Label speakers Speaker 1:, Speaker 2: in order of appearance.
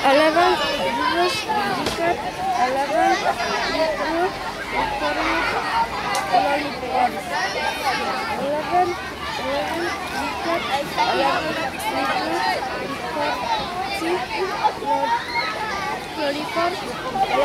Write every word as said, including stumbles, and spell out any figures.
Speaker 1: eleven juice biscuit, eleven little victory lollipop, eleven eleven biscuit, eleven little victory lollipop,